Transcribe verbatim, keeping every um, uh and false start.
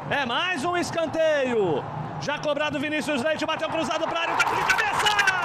É mais um escanteio. Já cobrado Vinícius Leite, bateu cruzado para a área, toque de cabeça!